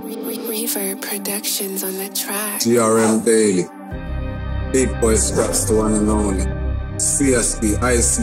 Reverb Productions on the track. GRM Daily. Big boy Skrapz, the one and only. CSB,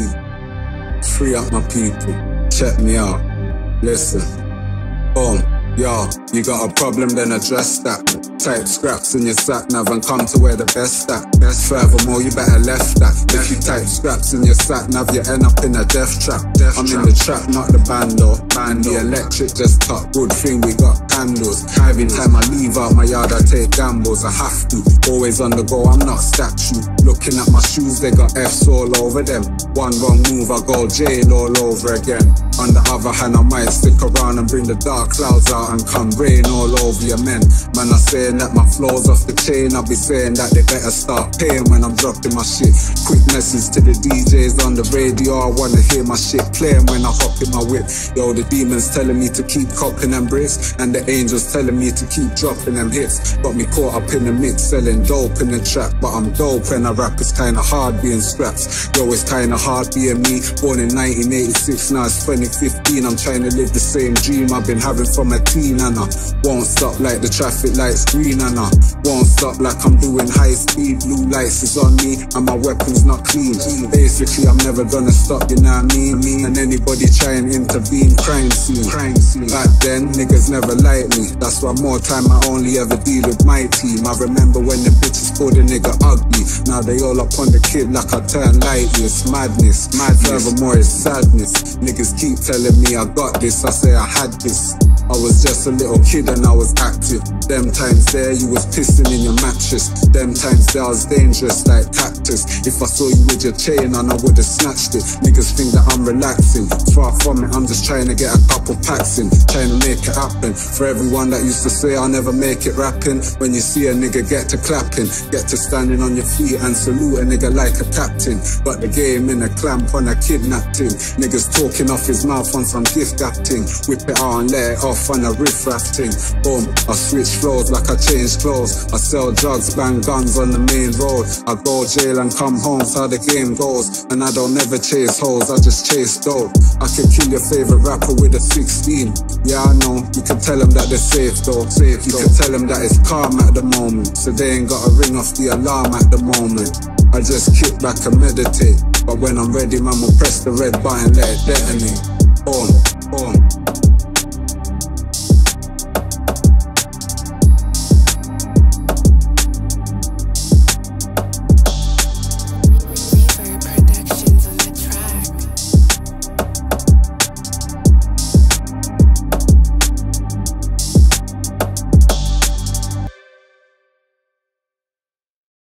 IC. Free up my people. Check me out. Listen. Boom. Yo, you got a problem, then address that. Type Skrapz in your sat nav and come to where the best at. Furthermore, you better left that. If you type Skrapz in your sat nav, you end up in a death trap. I'm in the trap, not the bando. The electric just cut. Good thing we got candles. Every time I leave out my yard, I take gambles. I have to. Always on the go, I'm not statue. Looking at my shoes, they got F's all over them. One wrong move, I go jail all over again. On the other hand, I might stick around and bring the dark clouds out and come rain all over your men. Man, I saying that my flow's off the chain. I'll be saying that they better start paying when I'm dropping my shit. Quick message to the DJs on the radio. I wanna hear my shit playing when I hop in my whip. Yo, the demons telling me to keep copping them bricks, and the angels telling me to keep dropping them hits. Got me caught up in the mix, selling dope in the trap. But I'm dope when I rap, it's kinda hard being Skrapz. Yo, it's kinda hard being me. Born in 1986, now it's 2015. I'm trying to live the same dream I've been having from a teen, and I won't stop like the traffic lights green, and I won't stop like I'm doing high speed. Blue lights is on me and my weapon's not clean. Basically, I'm never gonna stop, you know what I mean? And anybody try and intervene, crime scene. Back then, niggas never liked me. That's why more time I only ever deal with my team. I remember when the bitches called a nigga ugly. Now they all up on the kid like I turn lightly. It's madness. Furthermore, it's sadness. Niggas keep telling me I got this. I say I had this. I was just a little kid and I was active. Them times there you was pissing in your mattress. Them times there I was dangerous like cactus. If I saw you with your chain on, I would've snatched it. Niggas think that I'm relaxing. Far from it, I'm just trying to get a couple packs in. Trying to make it happen. For everyone that used to say I'll never make it rapping, when you see a nigga get to clapping, get to standing on your feet and salute a nigga like a captain. Got the game in a clamp on a kidnapped him. Niggas talking off his mouth on some gift acting. Whip it out and let it off on a riff raff thing. Boom, I switch flows like I change clothes. I sell drugs, bang guns on the main road. I go jail and come home, that's how the game goes. And I don't never chase hoes, I just chase dope. I can kill your favorite rapper with a 16. Yeah, I know, you can tell them that they're safe though. You can tell them that it's calm at the moment, so they ain't gotta ring off the alarm at the moment. I just kick back and meditate, but when I'm ready, man, will press the red button, let it detonate. Boom.